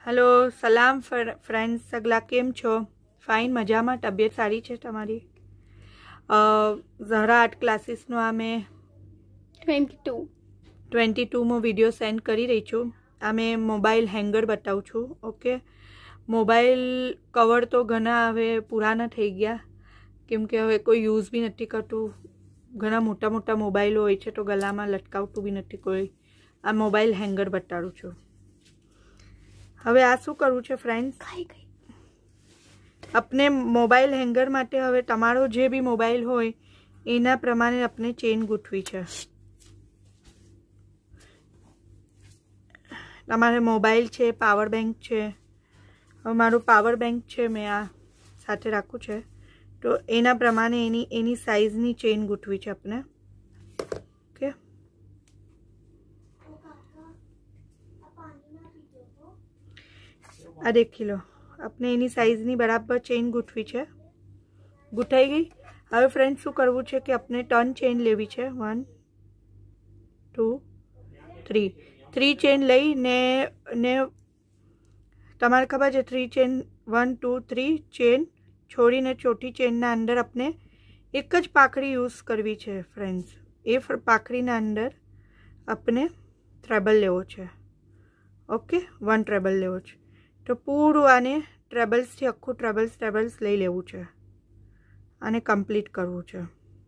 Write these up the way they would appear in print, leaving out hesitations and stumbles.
Hello सलाम friends सगला केम छो फाइन मजा में तबियत सारी है तमारी ઝહરા આર્ટ ક્લાસીસનો આ મેં 22 વિડીયો સેન્ડ કરી રહી છું। આ મેં મોબાઈલ હેંગર બતાવું છું। ઓકે, મોબાઈલ કવર તો ઘણા હવે પુરાના થઈ ગયા કેમ કે હવે કોઈ યુઝ બી નથી કરતું। ઘણા મોટા મોટા મોબાઈલો હોય છે તો ગલામાં લટકાવતું બી નથી કોઈ। આ મોબાઈલ હેંગર બતાડું છું। હવે આ શું કરવું છે ફ્રેન્ડ્સ, अपने मोबाइल हेंगर माटे हवे तमारो जे भी मोबाइल होय एना प्रमाणे अपने चेन गूंथवी छे। तमारे मोबाइल छे, पावर बैंक छे, हवे मारो पावर बैंक छे मैं आ साथे राखुं छे तो एना प्रमाणे एनी साइज नी चेन गूंथवी छे अपने। ओके, आ देखी लो अपने एनी साइज नी बराबर चेन गूंथवी छे। गूंथाई गई। हवे फ्रेंड्स शू करवू छे कि अपने टर्न चेन लेवी छे। 1 2 3 चेन लई ने तमारे खबर है 3 चेन 1 2 3 चेन छोड़ी ने चौथी चेन ना अंदर अपने एक ज पाकड़ी यूज करवी छे फ्रेंड्स। ए पाकड़ी ना अंदर अपने ट्रेबल लेवो छे। ओके, 1 ट्रेबल लेवो छे तो पूरू आने ट्रेबल्स थी आखू ट्रेबल्स लई लेवू छे। आने कम्प्लीट करवू छे।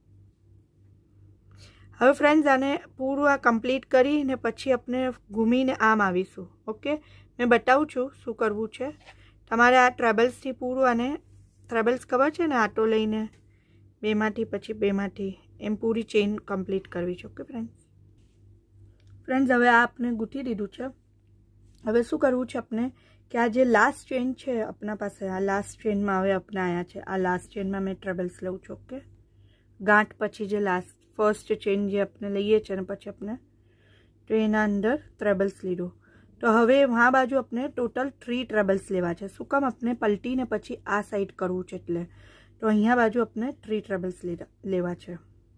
हवे फ्रेंड्स आने पूरू आ कम्प्लीट करी ने पछी अपने घूमीने आम आवीशुं। ओके, मैं बतावुं छुं शुं करवू छे। तमारे आ ट्रेबल्स थी पूरू आने ट्रेबल्स खबर छे ने आटो लईने बेमांथी पछी बेमांथी एम पूरी चेन कम्प्लीट करवी छे। ओके फ्रेंड्स हवे आ आपने गूंथी दीधुं छे। हवे शुं करवू छे अपने कि आ जे लास्ट चेन है अपना पास आ लास्ट चेन में हवे अपने आया है। आ लास्ट चेन में मैं ट्रेबल्स लऊँ छूँ। ओके, गांठ पछी जे लास्ट फर्स्ट चेन जे अपने लईए छे पछी अपने तो एना अंदर ट्रेबल्स लीधुं तो हवे वहाँ बाजू अपने टोटल 3 ट्रेबल्स लेवा छे। शुं काम अपने पलटी ने पछी आ साइड करवू छे एटले तो अहींया बाजू अपने 3 ट्रेबल्स लेवा छे।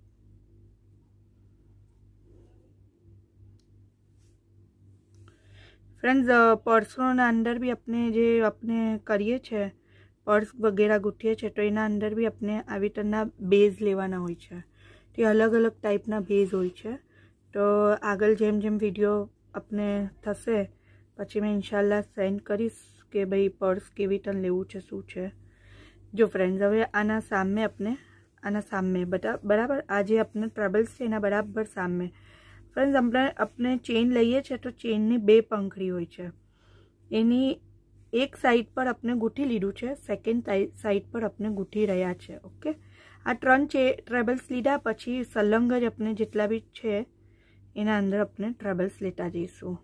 फ्रेंड्स पर्सों अंदर भी अपने जे अपने करिए छे पर्स वगैरह गूंथीए छे तो एना अंदर भी अपने आवी रीतना बेज लेवाना होय छे। तो अलग अलग टाइपना बेज होय छे। तो आगळ जेम जेम विडियो अपने थशे पछी मैं इंशाल्लाह सेंड करीश के भाई पर्स केवी रीते लेवू छे शुं छे। जो फ्रेंड्स हवे आना सामे अपने आना सामे बराबर आज अपने ट्रेबल्स छे एना बराबर सामे फ्रेंड्स अपने चेन लईए छे तो चेन नी 2 पंखड़ी होय छे। एनी एक साइड पर अपने गूंथी लीधुं छे, सेकंड साइड पर अपने गूंथी रह्या छे। ओके, आ 3 ट्रेबल्स लीधा पछी सलंग ज अपने जेटला बी छे एना अंदर अपने ट्रेबल्स लेता जईशुं।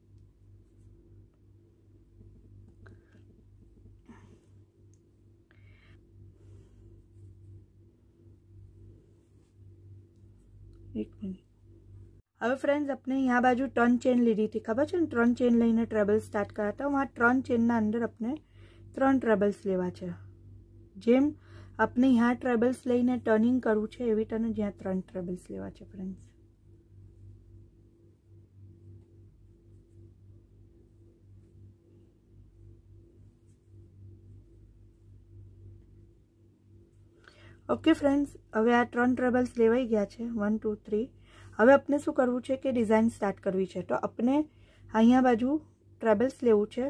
एक मिनट। हवे फ्रेंड्स अपने यहाँ बाजू 3 चेन लीधी थी खबर है 3 चेन लईने ट्रेबल स्टार्ट करा था। वहाँ 3 चेन ना अंदर अपने 3 ट्रेबल्स लेवा छे। जेम अपने यहाँ ट्रेबल्स लईने टर्निंग करवू छे एवी रीते ज्यां 3 ट्रेबल्स लेवा छे फ्रेंड्स। ओके फ्रेंड्स हवे आ 3 ट्रेबल्स लेवाई गया छे 1 2 3। हवे अपने शू करवू छे कि डिजाइन स्टार्ट करवी छे तो अपने अहींया बाजू ट्रेबल्स लेवू छे।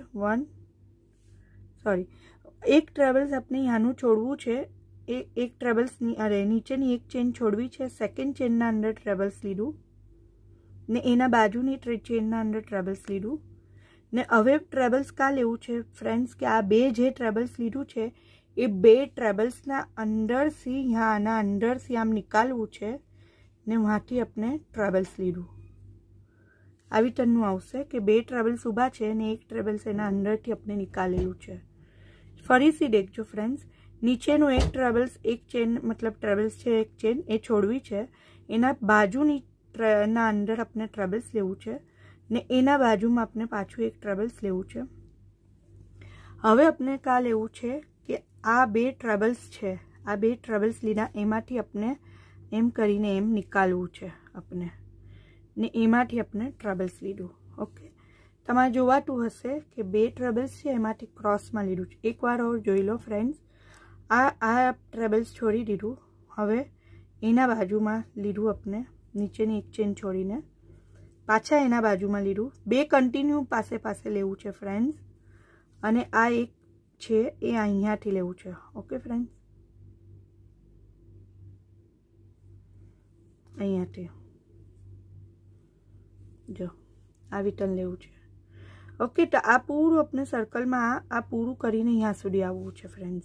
एक ट्रेबल्स अपने यानू छोड़वू छे। एक ट्रेबल्स अरे नीचेनी एक चेन छोड़वी छे। सेकंड चेन ना अंदर ट्रेबल्स लीधुं ने एना बाजूनी चेन ना अंदर ट्रेबल्स लीधुं ने हवे ट्रेबल्स का लेवू छे फ्रेंड्स कि आ 2 जे ट्रेबल्स लीधुं छे ए 2 ट्रेबल्स ना अंदर से यहाँ आना अंदर से आम निकालवू छे ने वहाँ थी अपने ट्रेबल्स लीधुं। आवी तन्नु आवशे कि 2 ट्रेबल्स उभा छे ने एक ट्रेबल्स एना अंदर थी अपने निकालेलू छे। फरीथी देखजो फ्रेंड्स नीचेनो एक ट्रेबल्स एक चेन मतलब ट्रेबल्स छे एक चेन ए छोड़वी छे एना बाजूनी ना अंदर अपने ट्रेबल्स लेवू छे ने एना बाजुमां अपने पाछुं एक ट्रेबल्स लेवू छे। हवे अपने का लेवू छे कि आ 2 ट्रेबल्स छे आ 2 ट्रेबल्स लीधा एमांथी अपने एम करीने एम निकालवू छे अपने ने एमांथी अपने ट्रेबल्स लीधुं। ओके, તમારે જોવાતું હશે કે 2 ટ્રેબલ્સ છે એમાંથી ક્રોસમાં લીધું છે. એકવાર ઓર જોઈ લો ફ્રેન્ડ્સ. આ ટ્રેબલ્સ છોડી દીધું. હવે એના બાજુમાં લીધું આપણે નીચેની એક ચેન છોડીને, પાછા એના બાજુમાં લીધું. 2 કન્ટિન્યુ પાસે પાસે લેવું છે ફ્રેન્ડ્સ. અને આ એક છે એ અહીંયાથી લેવું છે. ઓકે ફ્રેન્ડ્સ, અહીંયાથી જો આવી ટર્ન લેવું છે. ઓકે, તો આ પૂરું આપણે સર્કલમાં આ પૂરું કરીને અહીંયા સુધી આવવું છે ફ્રેન્ડ્સ.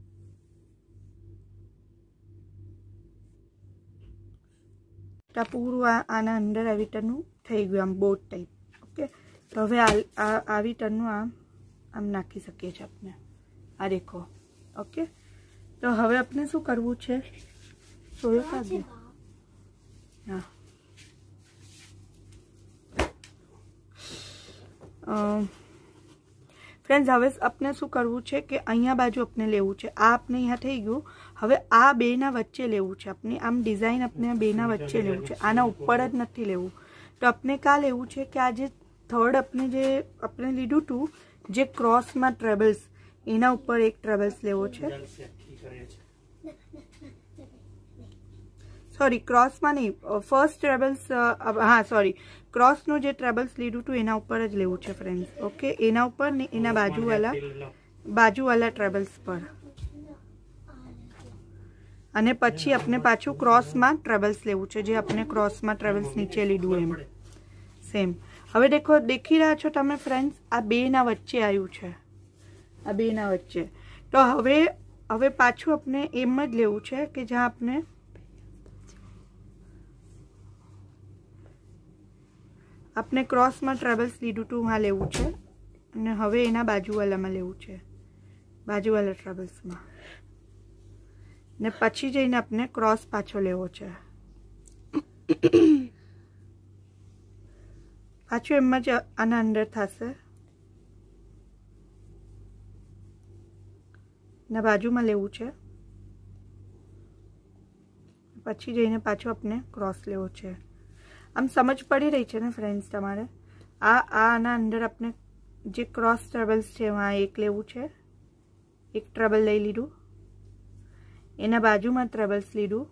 તો આ પૂરું આના અંદર આવી ટર્નનું થઈ ગયું, આમ બોટ ટાઈપ. ઓકે, તો હવે આવી ટર્નનું આમ નાખી શકીએ છીએ આપણે. આ દેખો. ઓકે, તો હવે આપણે શું કરવું છે? સોયો કાઢી. હા, ફ્રેન્ડ્સ હવે આપણે શું કરવું છે કે અહીંયા બાજુ આપણે લેવું છે. આ આપણે અહીંયા થઈ ગયું. હવે આ બેના વચ્ચે લેવું છે આપણે. આમ ડિઝાઇન આપણે બેના વચ્ચે લેવું છે, આના ઉપર જ નથી લેવું. તો આપણે કાં લેવું છે કે આ જે થર્ડ આપણે લીધું હતું જે ક્રોસમાં ટ્રેબલ્સ, એના ઉપર એક ટ્રેબલ્સ લેવો છે. સોરી, ક્રોસમાં નહીં, ફર્સ્ટ ટ્રેબલ્સ. હા સોરી, ક્રોસનું જે ટ્રેબલ્સ લીધું હતું એના ઉપર જ લેવું છે ફ્રેન્ડ્સ. ઓકે, એના ઉપર ને એના બાજુવાળા ટ્રેબલ્સ પર. અને પછી આપણે પાછું ક્રોસમાં ટ્રેબલ્સ લેવું છે, જે આપણે ક્રોસમાં ટ્રેબલ્સ નીચે લીધું એમ સેમ. હવે દેખી રહ્યા છો તમે ફ્રેન્ડ્સ, આ બેના વચ્ચે આવ્યું છે, આ બેના વચ્ચે. તો હવે પાછું આપણે એમ જ લેવું છે કે જ્યાં આપણે ક્રોસમાં ટ્રેબલ્સ લીધું હતું હા લેવું છે. અને હવે એના બાજુવાળામાં લેવું છે, બાજુવાળા ટ્રેબલ્સમાં. ને પછી જઈને આપણે ક્રોસ પાછો લેવો છે. પાછું એમ જ આના અંદર થશે ને બાજુમાં લેવું છે. પછી જઈને પાછું આપણે ક્રોસ લેવો છે. આમ સમજ પડી રહી છે ને ફ્રેન્ડ્સ તમારે? આના અંદર આપણે જે ક્રોસ ટ્રેબલ્સ છે એમાં એક લેવું છે, એક ટ્રેબલ લઈ લીધું, એના બાજુમાં ટ્રેબલ્સ લીધું.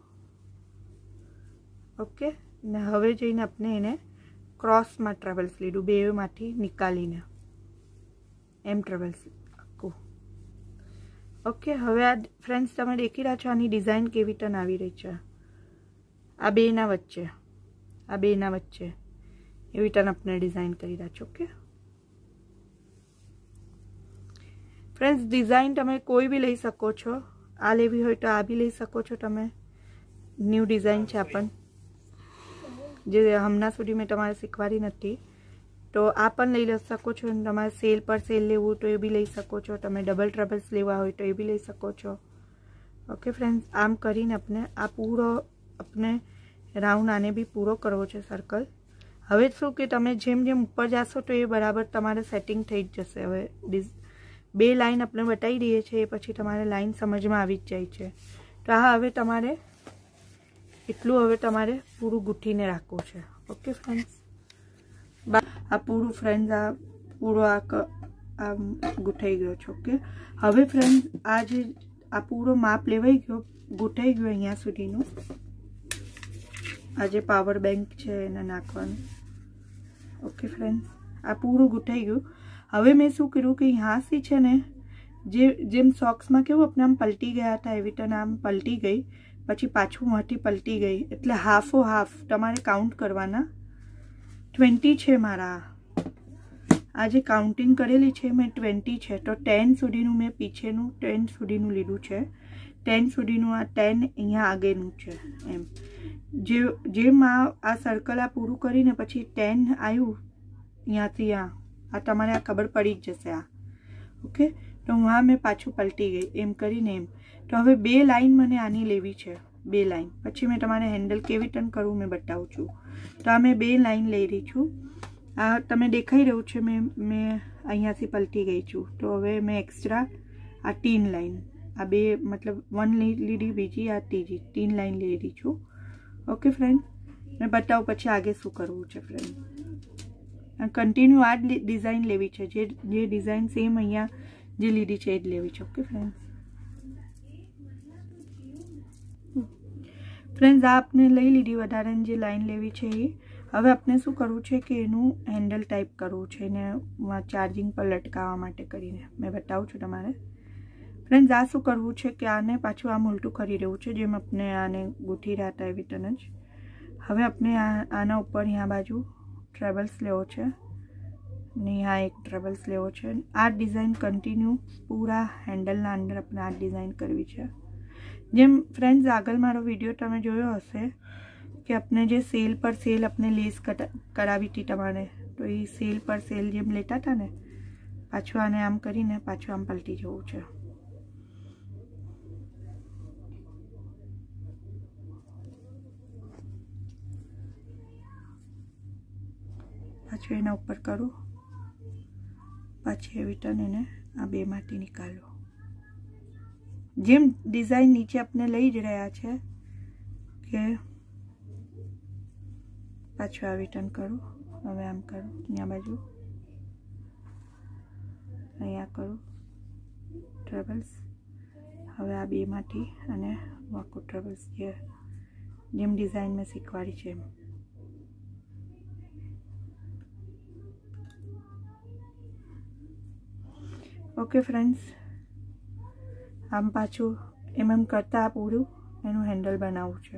ઓકે, ને હવે જઈને આપણે એને ક્રોસમાં ટ્રેબલ્સ લીધું, બેમાંથી નીકાળીને એમ ટ્રેબલ્સ આખું. ઓકે, હવે આ ફ્રેન્ડ્સ તમે દેખી રહ્યા છો આની ડિઝાઇન કેવી ટર્ન આવી રહી છે. આ બેના વચ્ચે એવી ટર્ન આપણે ડિઝાઇન કરી રહ્યા છો. ઓકે ફ્રેન્ડ્સ, ડિઝાઇન તમે કોઈ બી લઈ શકો છો. આ લેવી હોય તો આ બી લઈ શકો છો તમે. ન્યૂ ડિઝાઇન છે આપણ જે હમણાં સુધી મેં તમારે શીખવાડી નથી, તો આ પણ લઈ શકો છો. તમારે સેલ પર સેલ લેવું તો એ બી લઈ શકો છો. તમે ડબલ ટ્રેબલ્સ લેવા હોય તો એ બી લઈ શકો છો. ઓકે ફ્રેન્ડ્સ, આમ કરીને આપણે આ પૂરો આપણે રાઉન્ડ આને બી પૂરો કરવો છે સર્કલ. હવે શું કે તમે જેમ જેમ ઉપર જશો તો એ બરાબર તમારે સેટિંગ થઈ જ જશે. હવે 2 લાઈન આપણે બતાવી દઈએ છીએ, એ પછી તમારે લાઈન સમજમાં આવી જ જાય છે. તો આ હવે તમારે એટલું હવે તમારે પૂરું ગૂંથીને રાખવું છે. ઓકે ફ્રેન્ડ્સ, આ પૂરું ફ્રેન્ડ્સ આ પૂરો આ ગૂંથાઈ ગયો છે. ઓકે, હવે ફ્રેન્ડ્સ આ પૂરો માપ લેવાઈ ગયો, ગૂંથાઈ ગયો અહીંયા સુધીનું. આ જે પાવર બેંક છે એને નાખવાનું. ઓકે ફ્રેન્ડ્સ, આ પૂરું ગૂંથાઈ ગયું. હવે મેં શું કર્યું કે અહીંયાથી છે ને જેમ સોક્સમાં કેવું આપણે આમ પલટી ગયા હતા એવી રીતે આમ પલટી ગઈ, પછી પાછું મોટી પલટી ગઈ, એટલે હાફો હાફ તમારે કાઉન્ટ કરવાના. 20 છે મારા, આ જે કાઉન્ટિંગ કરેલી છે મેં 20 છે. તો 10 સુધીનું મેં પીછેનું 10 સુધીનું લીધું છે. 10 સુધીનું આ 10 અહીંયા આગળનું છે એમ. જેમ આ સર્કલ આ પૂરું કરીને પછી 10 આવ્યું અહીંયાથી આ તમારે આ ખબર પડી જ જશે. ઓકે, તો હું મેં પાછું પલટી ગઈ એમ કરીને એમ. તો હવે 2 લાઈન મને આની લેવી છે, 2 લાઈન. પછી મેં તમારે હેન્ડલ કેવી ટર્ન કરવું મેં બતાવું છું. તો આ મેં 2 લાઈન લઈ રહી છું. આ તમે દેખાઈ રહ્યું છે મેં અહીંયાથી પલટી ગઈ છું. તો હવે મેં એક્સ્ટ્રા આ 3 લાઈન, આ 2 મતલબ 1 લીધી, બીજી આ ત્રીજી 3 લાઈન લઈ રહી છું. ઓકે ફ્રેન્ડ, મેં બતાવું પછી આગે શું કરવું છે ફ્રેન્ડ. કન્ટિન્યુ આ જ ડિઝાઇન લેવી છે, જે ડિઝાઇન સેમ અહીંયા જે લીધી છે એ જ લેવી છે. ઓકે ફ્રેન્ડ્સ, આ આપણે લઈ લીધી વધારાની જે લાઈન લેવી છે એ. હવે આપણે શું કરવું છે કે એનું હેન્ડલ ટાઈપ કરવું છે, એને ચાર્જિંગ પર લટકાવવા માટે કરીને મેં બતાવું છું તમારે. ફ્રેન્ડ્સ, આ શું કરવું છે કે આને પાછું આમ ઉલટું કરી રહ્યું છે, જેમ આપણે આને ગૂંથી રહ્યા હતા એવી તને જ. હવે આપણે આના ઉપર અહીંયા બાજુ ટ્રેવલ્સ લેવો છે ને यहाँ એક ટ્રેવલ્સ લેવો છે. આ ડિઝાઇન કન્ટિન્યુ પૂરા હેન્ડલના અંદર આપણે આ ડિઝાઇન કરવી છે. જેમ ફ્રેન્ડ્સ આગળ મારો વિડીયો તમે જોયો હશે કે આપણે જે સેલ પર સેલ આપણે લેસ કરાવી હતી તમારે, તો એ સેલ પર સેલ જેમ લેતા હતા ને, પાછું આને આમ કરીને પાછું આમ પલટી જવું છે. પાછું એના ઉપર કરું, પછી એવી ટર્ન એને આ બેમાંથી નીકાળો. જેમ ડિઝાઇન નીચે આપણે લઈ જ રહ્યા છે કે પાછું આવી ટર્ન કરું. હવે આમ કરું, અહીંયા બાજુ અહીંયા કરું ટ્રેવલ્સ. હવે આ બેમાંથી અને વાકું ટ્રેવલ્સ જેમ ડિઝાઇન મેં શીખવાડી છે એમ. ઓકે ફ્રેન્ડ્સ, આમ પાછું એમ કરતાં પૂરું એનું હેન્ડલ બનાવવું છે.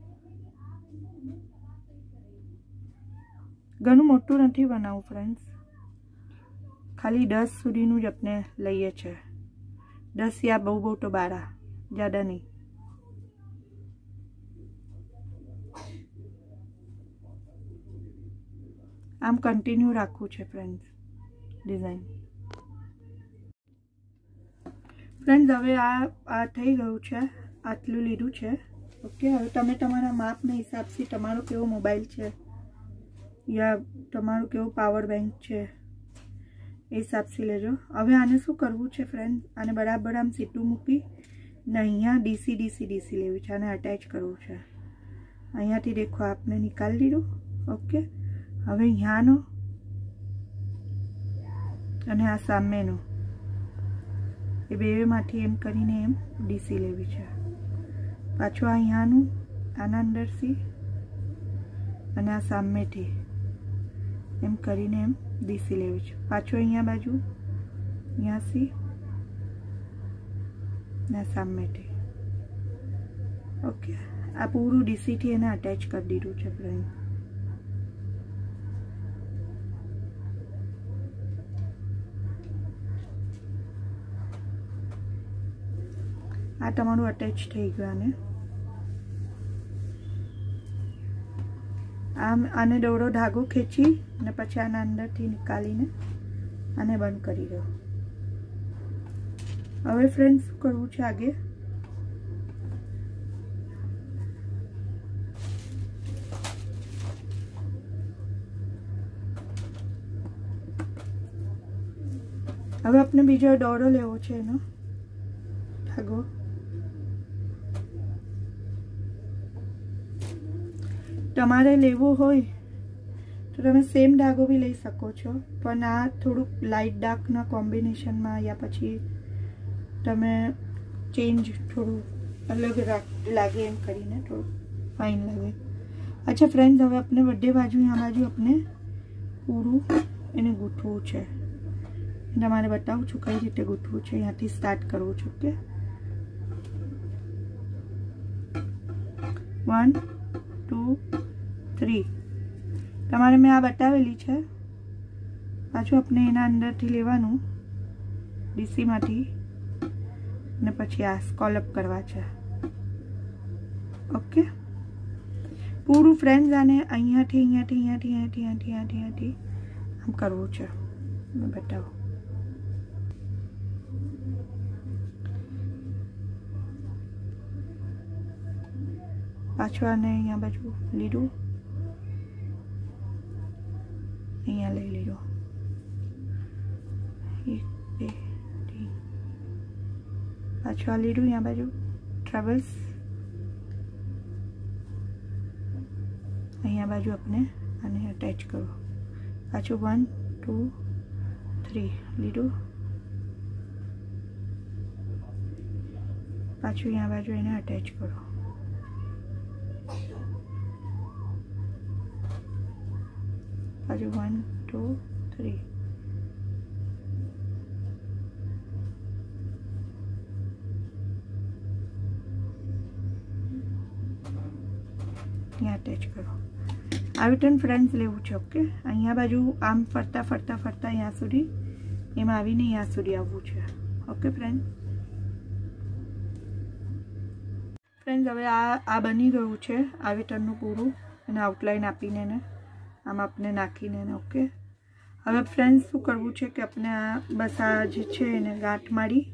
ઘણું મોટું નથી બનાવવું ફ્રેન્ડ્સ, ખાલી 10 સુધીનું જ આપણે લઈએ છે. 10 યા બહુ તો 12, ज़्यादा नहीं. આમ કન્ટિન્યુ રાખવું છે ફ્રેન્ડ્સ ડિઝાઇન. ફ્રેન્ડ્સ, હવે આ થઈ ગયું છે, આટલું લીધું છે. ઓકે, હવે તમે તમારા માપના હિસાબથી તમારો કેવો મોબાઈલ છે યા તમારું કેવું પાવર બેંક છે એ હિસાબથી લેજો. હવે આને શું કરવું છે ફ્રેન્ડ, આને બરાબર આમ સીધું મૂકી ને અહીંયા ડીસી લેવી છે, આને અટેચ કરવું છે. અહીંયાથી દેખો આપને નિકાળી દીધું. ઓકે, હવે અહીંયાનો અને આ સામેનો એ બેમાંથી એમ કરીને એમ ડીસી લેવી છે. પાછું અહીંયાનું આના અંદરથી અને આ સામેથી એમ કરીને એમ ડીસી લેવી છે. પાછું અહીંયા બાજુ અહીંયાથી ને સામેથી. ઓકે, આ પૂરું ડીસીથી એને અટેચ કરી દીધું છે ફ્રેન્ડ. આ તમારું અટેચ થઈ ગયું. આને દોરો ધાગો ખેંચી ને પછી આના અંદરથી નીકાળીને આને બંધ કરી દો. હવે ફ્રેન્ડ્સ શું કરવું છે આગે, હવે આપણે બીજો દોરો લેવો છે, એનો ધાગો. તમારે લેવો હોય તો તમે સેમ ધાગો બી લઈ શકો છો, પણ આ થોડુંક લાઇટ ડાર્કના કોમ્બિનેશનમાં યા પછી તમે ચેન્જ થોડું અલગ લાગે એમ કરીને થોડું ફાઇન લાગે. અચ્છા ફ્રેન્ડ્સ, હવે આપણે બધે બાજુ આ બાજુ આપણે પૂરું એને ગૂંથવું છે. તમારે બતાવું છું કઈ રીતે ગૂંથવું છે. અહીંયાથી સ્ટાર્ટ કરવું છે. ઓકે, 1 2 3 તમારે મેં આ બતાવેલી છે. પાછું આપણે એના અંદરથી લેવાનું ડીસીમાંથી ને પછી આ સ્કોલઅપ કરવા છે. ઓકે, પૂરું ફ્રેન્ડ્સ આને અહીંયાથી આમ કરવું છે. મેં બતાવો. પાછું આને અહીંયા બાજુ લીધું, અહીંયા લઈ લીધો. 1 2 3 પાછું આ લીધું અહીંયા બાજુ ટ્રાવેલ્સ, અહીંયા બાજુ આપણે આને અટેચ કરો. પાછું 1 2 3 લીધું, પાછું અહીંયા બાજુ એને અટેચ કરો, પાછું 1 2 3 અહીંયા અટેચ કરો। આવી ટર્ન ફ્રેન્ડ્સ લેવું છે। ઓકે, અહીંયા બાજુ આમ ફરતા ફરતા ફરતા અહીંયા સુધી, એમાં આવીને અહીંયા સુધી આવવું છે। ઓકે ફ્રેન્ડ્સ હવે આ બની ગયું છે આવી ટર્નનું પૂરું, અને આઉટલાઇન આપીને એને આમ આપણે નાખીને એને। ઓકે, હવે ફ્રેન્ડ્સ શું કરવું છે કે આપણે આ બસ આ જે છે એને ગાંઠ મારી,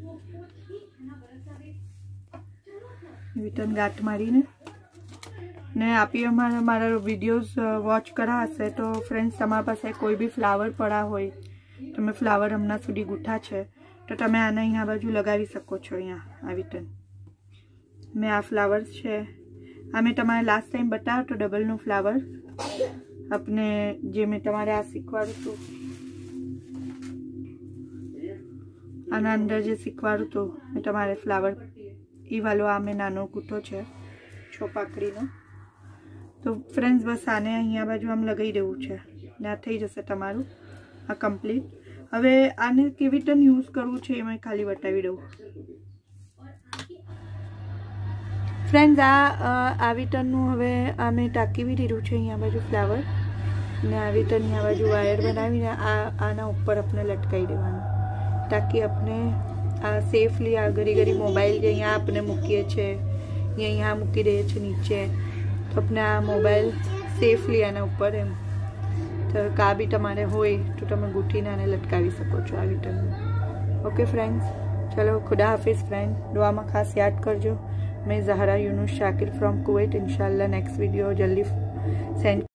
એવી ટર્ન ગાંઠ મારીને ને આપી મારા વિડીયોઝ વોચ કર્યા હશે તો ફ્રેન્ડ્સ તમારા પાસે કોઈ બી ફ્લાવર પડ્યા હોય, તમે ફ્લાવર હમણાં સુધી ગૂંથા છે તો તમે આને અહીંયા બાજુ લગાવી શકો છો। અહીંયા આવી ટર્ન મેં આ ફ્લાવર્સ છે, આ મેં તમારે લાસ્ટ ટાઈમ બતાવ્યો તો ડબલનું ફ્લાવર આપણે જે મેં તમારે આ શીખવાડું હતું, આના અંદર જે શીખવાડું હતું મેં તમારે ફ્લાવર એ વાલો આ મેં નાનો ગૂંથો છે છોપાકડીનો। તો ફ્રેન્ડ્સ બસ આને અહીંયા બાજુ આમ લગાવી દેવું છે ને આ થઈ જશે તમારું આ કમ્પ્લીટ। હવે આને કેવી રીતે યુઝ કરવું છે એ મેં ખાલી બતાવી દઉં ફ્રેન્ડ્સ। આવી ટર્નનું હવે આ મેં ટાંકી દીધું છે અહીંયા બાજુ ફ્લાવર, ને આવી ટર્ન અહીંયા બાજુ વાયર બનાવીને આના ઉપર આપણે લટકાવી દેવાનું, તાકી આપણે આ સેફલી આ ઘડી મોબાઈલ જે અહીંયા આપણે મૂકીએ છીએ અહીંયા મૂકી દઈએ છીએ નીચે, તો આપણે આ મોબાઈલ સેફલી આના ઉપર એમ તો કા બી તમારે હોય તો તમે ગૂંથીને આને લટકાવી શકો છો આવી ટર્ન। ઓકે ફ્રેન્ડ્સ, ચલો ખુદા હાફિઝ ફ્રેન્ડ, દુઆમાં ખાસ યાદ કરજો। मैं ज़हरा यूनुस शाकिर फ्रॉम कुवैत। इंशाल्लाह नेक्स्ट वीडियो जल्दी सेंड